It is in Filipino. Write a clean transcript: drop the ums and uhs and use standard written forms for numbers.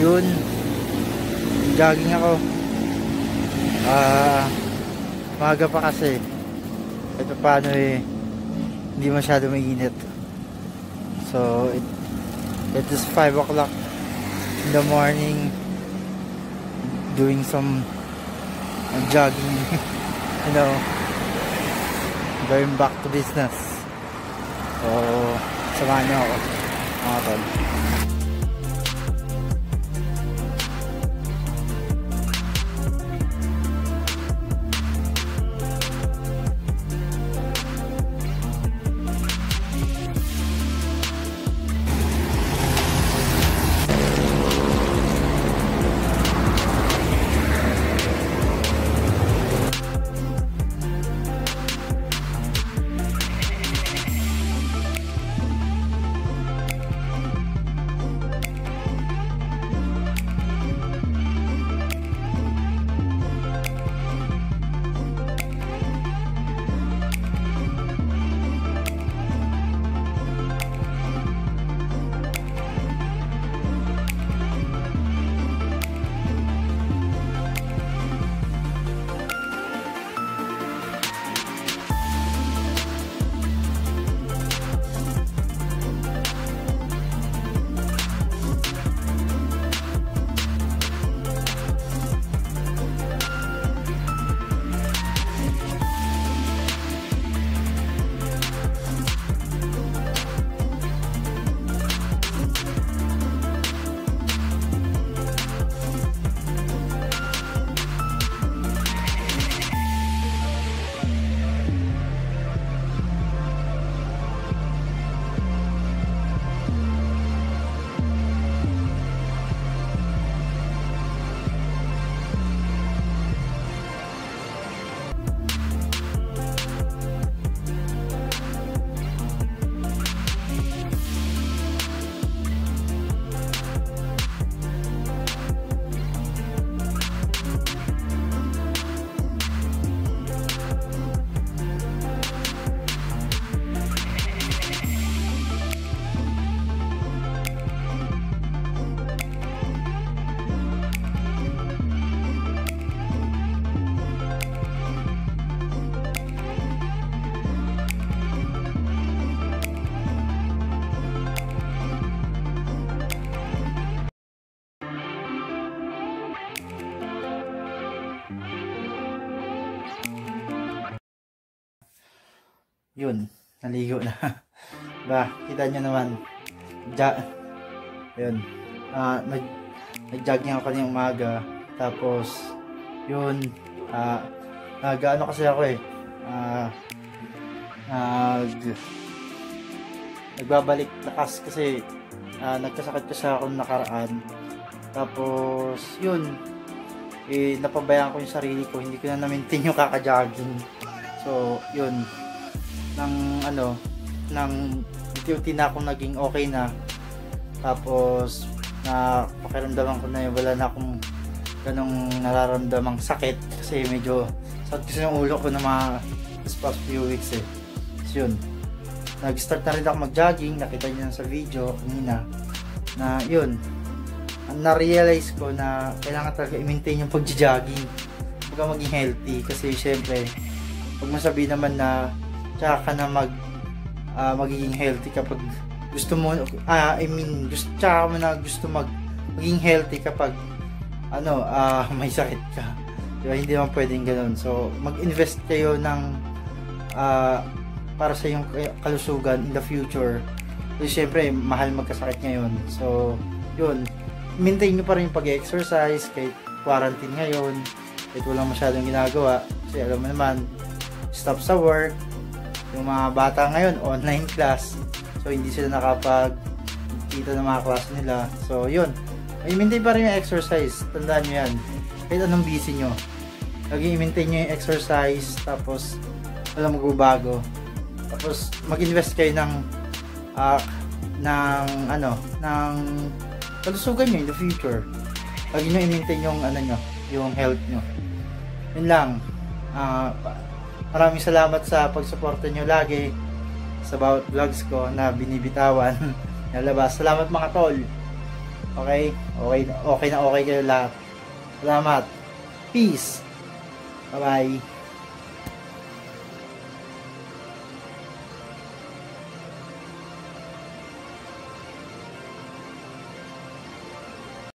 yun, jogging ako. Maga pa kasi. Ito paano hindi masyado mainit. So it is 5 o'clock in the morning, doing some jogging. Going back to business. So samahan niyo ako, mga tol. Yun, naligo na. Ba, kita nyo naman. Yun. Nag-jogging ako kanina umaga. Tapos, yun. Nag-ano kasi ako nagbabalik lakas kasi nagkasakit kasi ako nakaraan. Tapos, yun. Napabayaan ko yung sarili ko. Hindi ko na na-maintain yung kaka-jogging. So, yun. Unti-unti na akong naging okay na. Tapos pakiramdaman ko na wala na akong ganong nararamdamang sakit kasi medyo sakit kasi yung ulo ko na past few weeks So yun, nag-start na rin ako mag-jogging. Nakita nyo sa video kanina na yun, na-realize ko na kailangan talaga i-maintain yung pag-jogging, huwag maging healthy. Kasi syempre pag masabi naman na tsaka ka na magiging healthy kapag gusto mo, tsaka mo na gusto maging healthy kapag may sakit ka, diba? Hindi naman pwedeng ganoon. So mag-invest kayo ng para sa iyong kalusugan in the future. Kasi syempre mahal magkasakit ngayon. So yun, maintain nyo pa rin pag-exercise kahit quarantine ngayon, kahit walang masyadong ginagawa. Kasi alam mo naman, stop sa work. Yung mga bata ngayon, online class. So, hindi sila nakapag-kita ng mga class nila. So, yun. I-maintain pa rin yung exercise. Tandaan nyo yan. Kahit anong busy nyo. Lagi i-maintain nyo yung exercise. Tapos, walang magbabago. Tapos, mag-invest kayo ng kalusugan nyo in the future. Lagi nyo i-maintain yung health nyo. Yun lang. Maraming salamat sa pagsuporta nyo lagi sa bawat vlogs ko na binibitawan nalabas. Salamat mga tol. Okay? Okay na okay kayo lahat. Salamat. Peace. Bye-bye.